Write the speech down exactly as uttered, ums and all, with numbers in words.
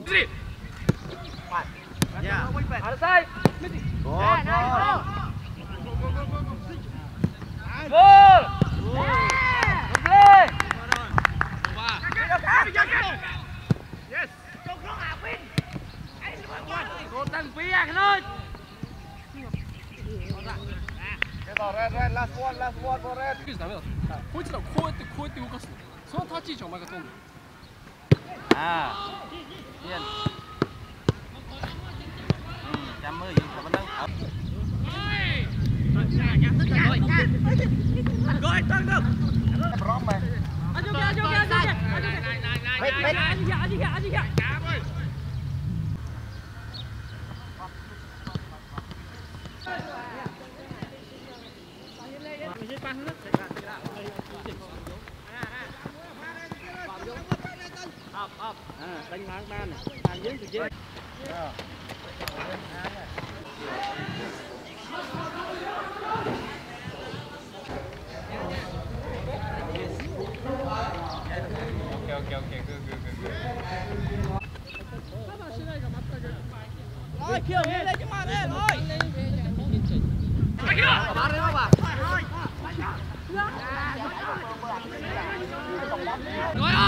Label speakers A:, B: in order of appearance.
A: Yeah.
B: Other side.
A: Go,
B: Yeah,
A: go.
B: nice. Goal. Play.
C: Yes.
B: Goal tăng phía anh ơi.
A: Red, red, last one, last one for red.
C: ダメだ。こいつらこうやってこうやって動かすの。その立ち位置お前が取るの。
A: À. Yên. Ừ, chăm mơ gì mà đang ở.
B: Rồi, tăng được.
A: Brom mày.
B: Anh vô kìa, anh vô kìa, anh vô kìa.
A: Bết, bết.
B: Anh đi kìa, anh đi kìa, anh đi kìa. Up, up. À, đánh ngang ban này. Hàng dưới từ trên.
A: Okay, okay, okay, good, good, good, good.
B: Rồi, kêu lên lên cho mà lên rồi. Bà lên không bà? Rồi ơi.